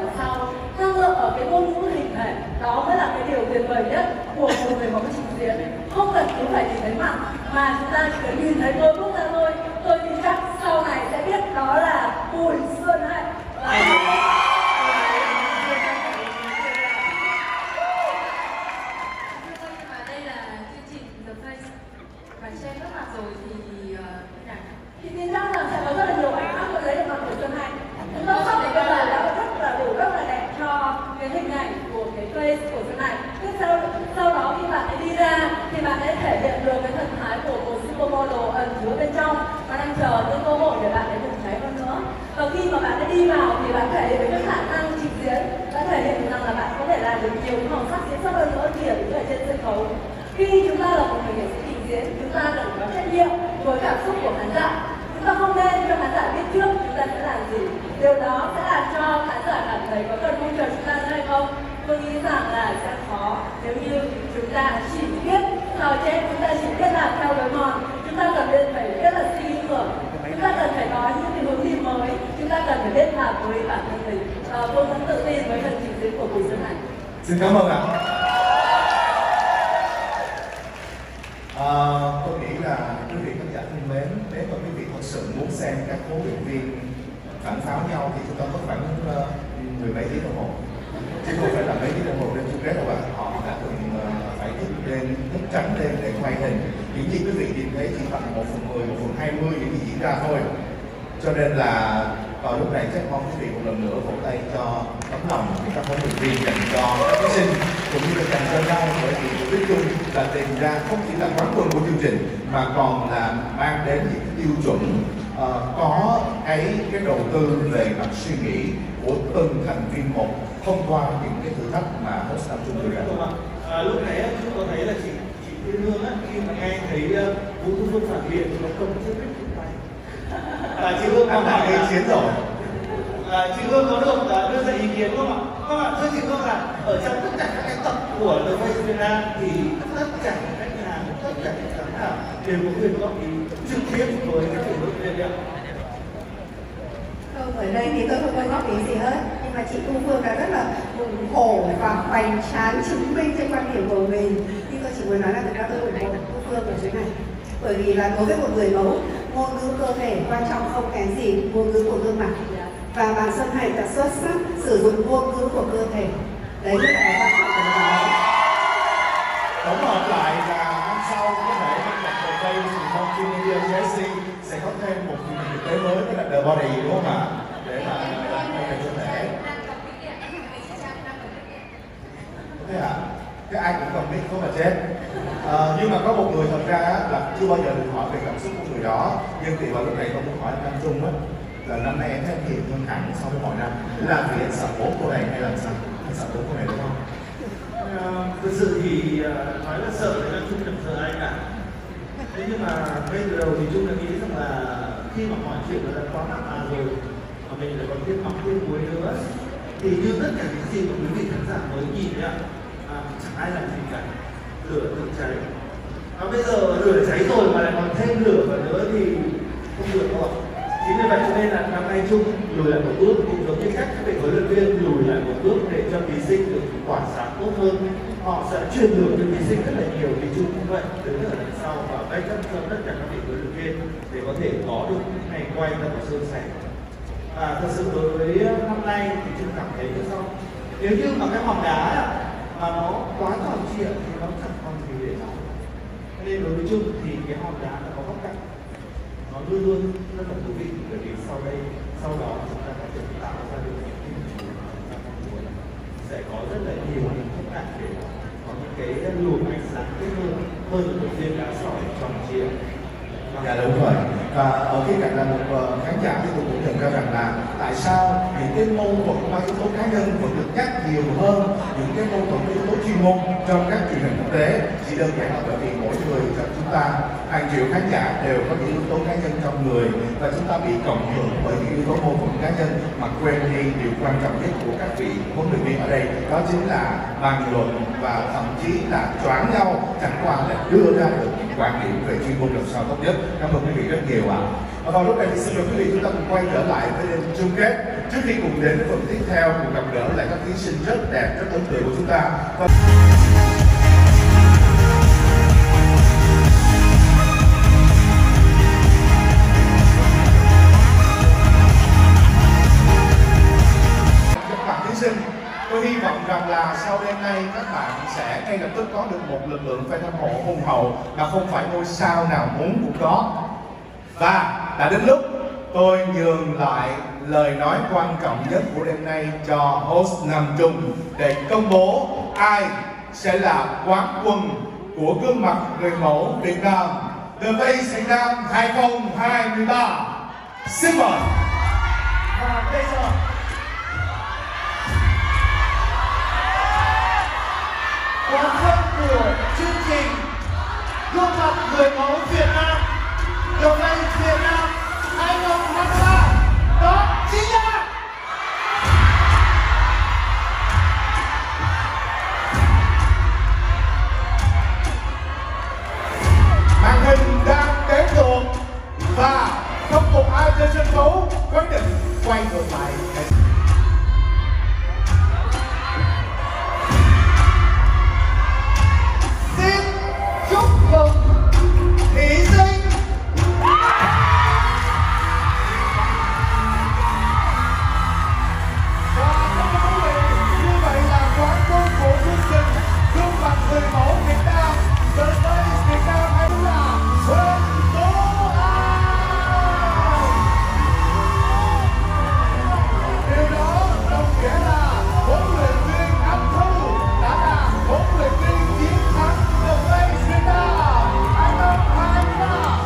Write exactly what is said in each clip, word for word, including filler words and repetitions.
đằng sau. Năng lượng ở cái ngôn ngữ hình thể đó mới là cái điều tuyệt vời nhất của một người bóng trình diễn. Không cần cứ phải nhìn thấy mặt mà chúng ta chỉ cần nhìn thấy tôi bước ra thôi. Tôi tin chắc sau này sẽ biết đó là Bùi Xuân Hạnh. Xem các mặt rồi thì uh, thì tin chắc là sẽ có rất là nhiều ảnh khác tôi lấy được mặt của Xuân Hạnh. Chúng ta sắp đến bây giờ đã rất là đủ rất là đẹp cho cái hình ảnh của cái face của Xuân Hạnh. Tiếp sau sau đó khi bạn ấy đi ra thì bạn ấy thể hiện được cái thần thái của một supermodel ẩn chứa bên trong và đang chờ những cơ hội để bạn ấy bùng cháy hơn nữa. Và khi mà bạn ấy đi vào thì bạn thể hiện cái khả năng trình diễn, đã thể hiện rằng là bạn có thể làm được nhiều màu sắc diễn xuất hơn nữa kìa ở trên sân khấu. Khi chúng ta là một người nghệ sĩ trình diễn, chúng ta cần có trách nhiệm với cảm xúc của khán giả. Chúng ta không nên cho khán giả biết trước chúng ta sẽ làm gì. Điều đó sẽ làm cho khán giả cảm thấy có cần mong chờ chúng ta nữa hay không. Tôi nghĩ rằng là sẽ khó nếu như chúng ta chỉ biết sao chết, chúng ta chỉ biết làm theo lối mòn. Chúng ta cần biết phải biết là suy nghĩ ngược. Chúng ta cần phải có những cái hướng đi mới. Chúng ta cần phải biết làm với bản thân mình. À, tôi vẫn tự tin với phần trình diễn của Bùi Xuân Hạnh. Xin cảm ơn ạ. À, tôi nghĩ là quý vị khán giả thân mến, nếu mà quý vị thật sự muốn xem các huấn luyện viên phản pháo nhau thì chúng ta có khoảng uh, mười mấy tiếng đồng hồ, chứ không phải là mấy tiếng đồng hồ đêm chung kết đâu ạ. Họ đã từng uh, phải thức đêm, thức trắng đêm để quay hình. Những gì quý vị nhìn thấy chỉ bằng một phần mười, một phần hai mươi những gì diễn ra thôi. Cho nên là vào lúc này chắc mong quý vị một lần nữa vỗ tay cho tấm lòng của các huấn luyện viên dành cho các thí sinh cũng như là dành cho nhau, bởi vì mục đích chung là tìm ra không chỉ là quán quân của chương trình mà còn là mang đến những tiêu chuẩn uh, có cái cái đầu tư về mặt suy nghĩ của từng thành viên một thông qua những cái thử thách mà host tập trung đưa ra. À, lúc nãy chúng tôi thấy là chị chị Thiên Hương á, khi mà nghe thấy Vũ Thu Phương phản biện thì nó không chưa biết chúng ta. À, chị Hương có hỏi ý kiến rồi. À, chị Hương có được uh, đưa ra ý kiến không ạ? Các bạn thưa chị Hương là ở trong tất cả các cái tập của The Face Việt Nam thì tất cả các khách hàng, tất cả các khán giả đều có quyền góp ý trực tiếp với các huấn luyện viên ạ. Không, ở đây thì tôi không có góp ý gì hết, nhưng mà chị Thu Phương đã rất là ủng hộ và hoành tráng chứng minh trên quan điểm của mình. Nhưng tôi chỉ muốn nói là thực ra tôi ủng hộ Thu Phương ở chỗ này, bởi vì là đối với một người mẫu, ngôn ngữ cơ thể quan trọng không kém gì ngôn ngữ của gương mặt, và bà Xuân Hạnh đã xuất sắc sử dụng ngôn ngữ của cơ thể, đấy mới là cái quan trọng của nó. Tổng hợp lại là năm sau có thể trong tập đầu tiên thì con Junior Jessie sẽ có thêm một chương trình thực tế mới, đó là The Body, đúng không ạ? Để mà làm cái cơ thể. Thế hả? Thế ai cũng cần biết không mà chết. À, nhưng mà có một người thật ra là chưa bao giờ được hỏi về cảm xúc của người đó, nhưng thì vào lúc này tôi muốn hỏi anh Trung á, là năm nay em thấy hiền hơn hẳn so với mọi năm, là vì anh sợ bố cô này hay làm sao? Anh sợ bố cô này đúng không? À, thực sự thì uh, nói là sợ thì Trung đừng sợ ai cả. Thế nhưng mà ngay từ đầu thì Trung đã nghĩ rằng là khi mà mọi chuyện nó đã quá nặng à rồi mà mình lại còn thêm mắm thêm muối nữa thì như tất cả những gì mà quý vị khán giả mới nhìn đấy ạ, à, chẳng ai làm gì cả, lửa tự cháy. Và bây giờ lửa cháy rồi mà lại còn thêm lửa vào nữa thì không được đâu ạ. Chính vì vậy cho nên là năm nay Trung lùi lại một bước, cũng giống như cách các vị huấn luyện viên lùi lại một bước để cho thí sinh được tỏa sáng tốt hơn. Họ sẽ truyền được cho thí sinh rất là nhiều, thì Trung cũng vậy, đứng ở đằng sau và backup cho tất cả các vị huấn luyện viên để có thể có được những ngày quay thật là suôn sẻ. À, thật sự đối với năm nay thì Trung cảm thấy như sau: nếu như mà cái hòn đá mà nó quá tròn trịa thì nó chẳng còn gì để nói. Nên đối với Trung thì cái hòn đá nó có góc cạnh, nó luôn luôn rất là thú vị, bởi vì sau đây sau đó chúng ta có thể tạo ra được những hình chúng ta mong muốn, sẽ có rất là nhiều những khúc cạnh để có những cái luồng ánh sáng tốt hơn hơn một viên đá sỏi tròn trịa. Dạ đúng rồi. Và ở khía cạnh là một uh, khán giả thì tôi cũng nhận ra rằng là tại sao những cái mâu thuẫn qua yếu tố cá nhân vẫn được nhắc nhiều hơn những cái mâu thuẫn yếu tố chuyên môn trong các truyền hình quốc tế. Chỉ đơn giản là bởi vì mỗi người trong chúng ta, hàng triệu khán giả đều có những yếu tố cá nhân trong người và chúng ta bị cộng hưởng bởi những yếu tố mâu thuẫn cá nhân mà quên đi điều quan trọng nhất của các vị huấn luyện viên ở đây, đó chính là bàn luận và thậm chí là choáng nhau, chẳng qua là đưa ra được những quan điểm về chuyên môn làm sao tốt nhất. Cảm ơn quý vị rất nhiều ạ. Và vào lúc này thì xin mời quý vị chúng ta cùng quay trở lại với đêm chung kết trước khi cùng đến với phần tiếp theo cùng gặp gỡ lại các thí sinh rất đẹp, rất ấn tượng của chúng ta. Và... các bạn thí sinh, tôi hy vọng rằng là sau đêm nay các bạn sẽ ngay lập tức có được một lực lượng fan hâm mộ hùng hậu mà không phải ngôi sao nào muốn cũng có. Và đã đến lúc tôi nhường lại lời nói quan trọng nhất của đêm nay cho host Nam Trung để công bố ai sẽ là quán quân của gương mặt người mẫu Việt Nam The Face Việt Nam hai không hai ba. Xin mời. Và bây giờ quán quân của chương trình gương mặt người mẫu Việt Nam The Face Việt Nam hai không hai ba đó chính là màn hình đang đếm ngược và không một ai trên sân khấu quyết định quay ngược lại. Xin chúc mừng thí sinh người mẫu Việt Nam, The Face Việt Nam hay là Xuân Tố An. Điều đó đồng nghĩa là huấn luyện viên Anh Thu đã là huấn luyện viên chiến thắng The Face Việt Nam hai không hai ba.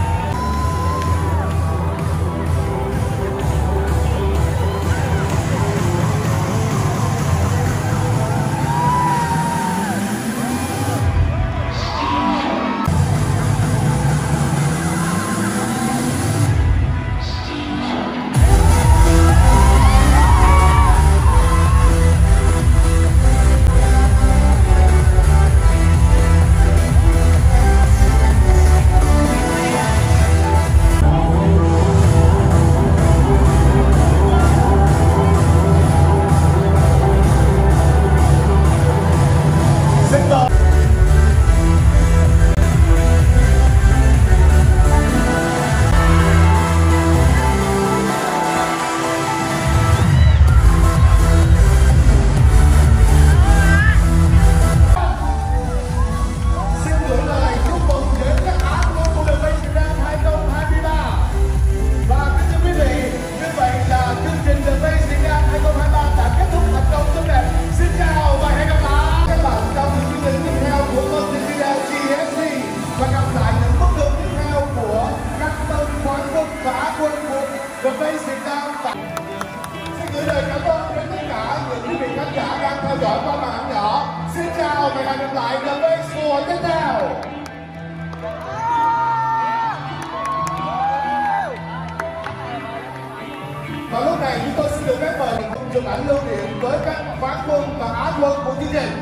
Và lúc này chúng tôi xin được phép mời cùng chụp ảnh lưu niệm với các quán quân và á quân của chương trình.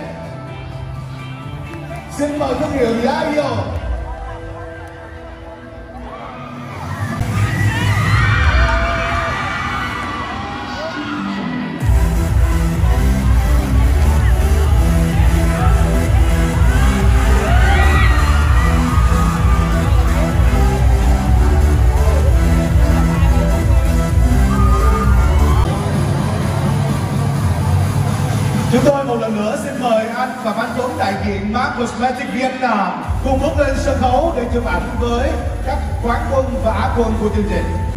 Xin mời thương hiệu Yayo. Chúng tôi một lần nữa xin mời anh và anh Tuấn đại diện Mark Cosmetics Việt Nam cùng bước lên sân khấu để chụp ảnh với các quán quân và á quân của chương trình.